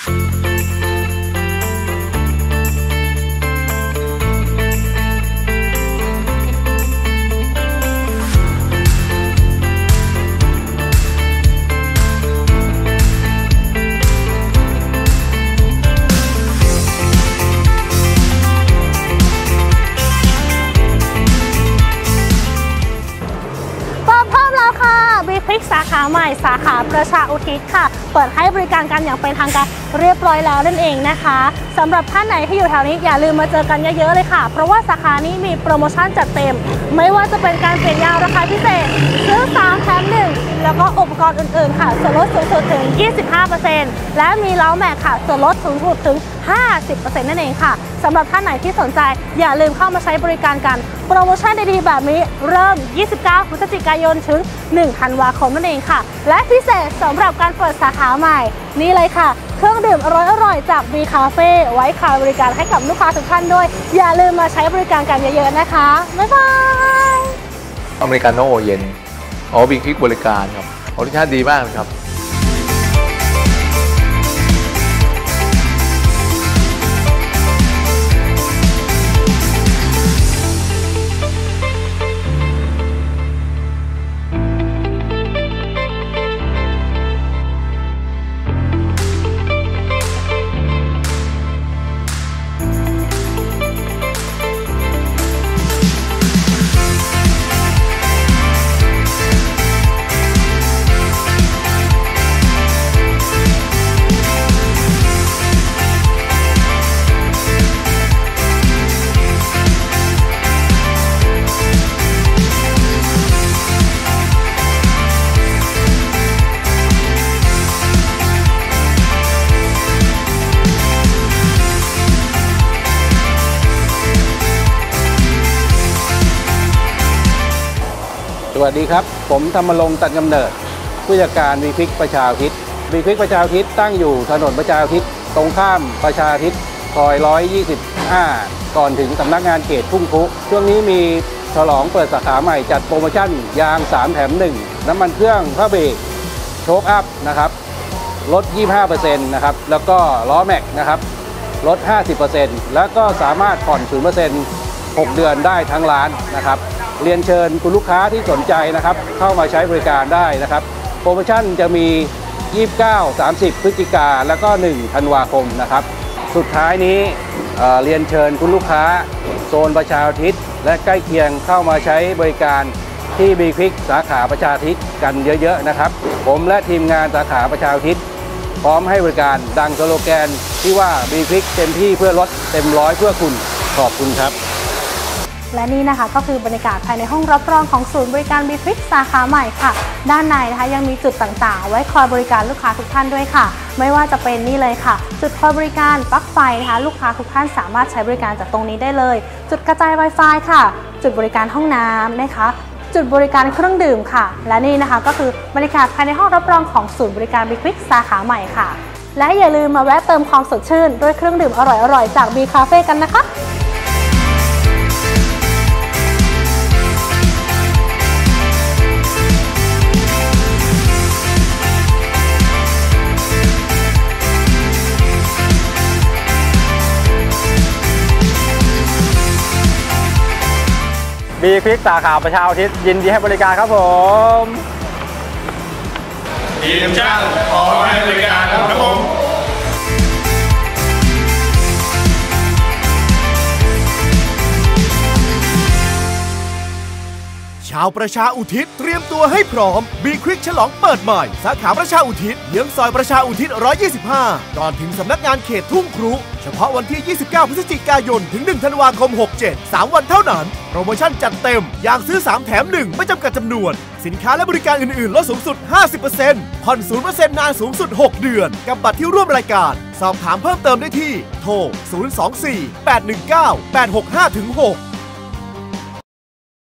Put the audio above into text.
สาขาใหม่สาขาประชาอุทิศค่ะเปิดให้บริการกันอย่างเป็นทางการเรียบร้อยแล้วนั่นเองนะคะสำหรับท่านไหนที่อยู่แถวนี้อย่าลืมมาเจอกันเยอะๆเลยค่ะเพราะว่าสาขานี้มีโปรโมชั่นจัดเต็มไม่ว่าจะเป็นการเปลี่ยนยางราคาพิเศษซื้อ3แถม1แล้วก็อุปกรณ์อื่นๆค่ะส่วนลดสูงสุดถึง 25% และมีล้อแม็กค่ะส่วนลดสูงสุดถึง 50% นั่นเองค่ะสำหรับท่านไหนที่สนใจอย่าลืมเข้ามาใช้บริการกันโปรโมชั่นดีๆแบบนี้เริ่ม 29 พฤศจิกายนถึง 1 ธันวาคมนั่นเองค่ะและพิเศษสำหรับการเปิดสาขาใหม่นี่เลยค่ะเครื่องดื่มอร่อยๆจาก B Cafe ไว้ขายบริการให้กับลูกค้าทุกท่านด้วยอย่าลืมมาใช้บริการกันเยอะๆนะคะบ๊ายบายอเมริกาโน่เย็นบีควิกบริการครับรสชาติดีมากครับสวัสดีครับผมธรรมรงค์ตันกำเนิดผู้จัดการวีควิกประชาอุทิศวีควิกประชาอุทิศตั้งอยู่ถนนประชาอุทิศตรงข้ามประชาอุทิศซอย125ก่อนถึงสำนักงานเขตทุ่งครุช่วงนี้มีฉลองเปิดสาขาใหม่จัดโปรโมชั่นยาง3แถม1น้ำมันเครื่องผ้าเบรกโชคอัพนะครับลด 25% นะครับแล้วก็ล้อแม็กนะครับลด 50% แล้วก็สามารถผ่อน 0% 6 เดือนได้ทั้งร้านนะครับเรียนเชิญคุณลูกค้าที่สนใจนะครับเข้ามาใช้บริการได้นะครับโปรโมชั่นจะมี 29, 30 พฤศจิกาแล้วก็ 1 ธันวาคมนะครับสุดท้ายนี้เรียนเชิญคุณลูกค้าโซนประชาอุทิศและใกล้เคียงเข้ามาใช้บริการที่บีควิกสาขาประชาอุทิศกันเยอะๆนะครับผมและทีมงานสาขาประชาอุทิศพร้อมให้บริการดังสโลแกนที่ว่าบีควิกเต็มที่เพื่อรถเต็มร้อยเพื่อคุณขอบคุณครับและนี่นะคะก็คือบรรยากาศภายในห้องรับรองของศูนย์บริการบีควิกสาขาใหม่ค่ะด้านในนะคะยังมีจุดต่างๆไว้คอยบริการลูกค้าทุกท่านด้วยค่ะไม่ว่าจะเป็นนี่เลยค่ะจุดคอยบริการปลั๊กไฟนะคะลูกค้าทุกท่านสามารถใช้บริการจากตรงนี้ได้เลยจุดกระจาย Wi-Fi ค่ะจุดบริการห้องน้ำนะคะจุดบริการเครื่องดื่มค่ะและนี่นะคะก็คือบรรยากาศภายในห้องรับรองของศูนย์บริการบีควิกสาขาใหม่ค่ะและอย่าลืมมาแวะเติมความสดชื่นด้วยเครื่องดื่มอร่อยๆจาก B Cafe กันนะคะบีควิกสาขาประชาอุทิศยินดีให้บริการครับผมทีมช่างพร้อมให้บริการครับผมชาวประชาอุทิศเตรียมตัวให้พร้อมบีควิกฉลองเปิดใหม่สาขาประชาอุทิศเยื้องซอยประชาอุทิศ125ก่อนถึงสำนักงานเขตทุ่งครุเฉพาะวันที่ 29 พฤศจิกายนถึง 1 ธันวาคม 67 3 วันเท่านั้นโปรโมชั่นจัดเต็มอย่างซื้อ3แถม1ไม่จำกัดจำนวนสินค้าและบริการอื่นๆลดสูงสุด 50% ผ่อน 0% นานสูงสุด 6 เดือนกับบัตรที่ร่วมรายการสอบถามเพิ่มเติมได้ที่โทร 024 819 865 6